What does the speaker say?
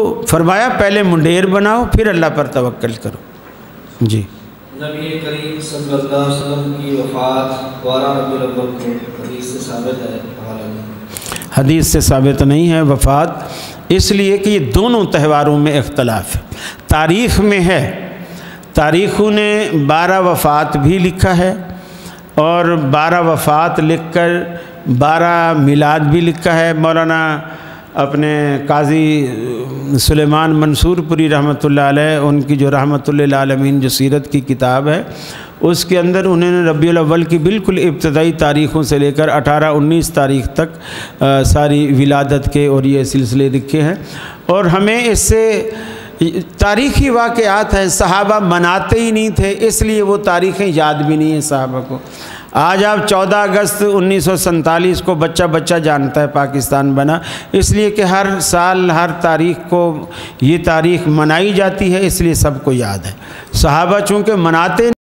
فرمایا پہلے منڈیر بناؤ پھر اللہ پر توکل کرو۔ جی نبی کریم صلی اللہ علیہ وسلم کی وفات 12 ربیع الاول کو حدیث سے ثابت ہے؟ حدیث سے ثابت نہیں ہے وفات، اس لیے کہ یہ دونوں تہواروں میں اختلاف ہے۔ تاریخ میں ہے، تاریخوں نے 12 وفات بھی لکھا ہے اور 12 وفات لکھ کر 12 میلاد بھی لکھا ہے۔ مولانا اپنے قاضی سلیمان منصور پوری رحمۃ اللہ علیہ، ان کی جو رحمۃ للعالمین جو سیرت کی کتاب ہے، اس کے اندر انہوں نے ربیع الاول کی بالکل ابتدائی تاریخوں سے لے کر 18-19 تاریخ تک ساری ولادت کے اور یہ سلسلے لکھے ہیں۔ اور ہمیں اس سے تاریخی واقعات ہیں، صحابہ مناتے ہی نہیں تھے، اس لیے وہ تاریخیں یاد بھی نہیں ہیں صحابہ کو۔ آج آپ 14 اگست 1947 کو بچہ بچہ جانتا ہے پاکستان بنا، اس لیے کہ ہر سال ہر تاریخ کو یہ تاریخ منائی جاتی ہے، اس لیے سب کو یاد ہے۔ صحابہ چونکہ مناتے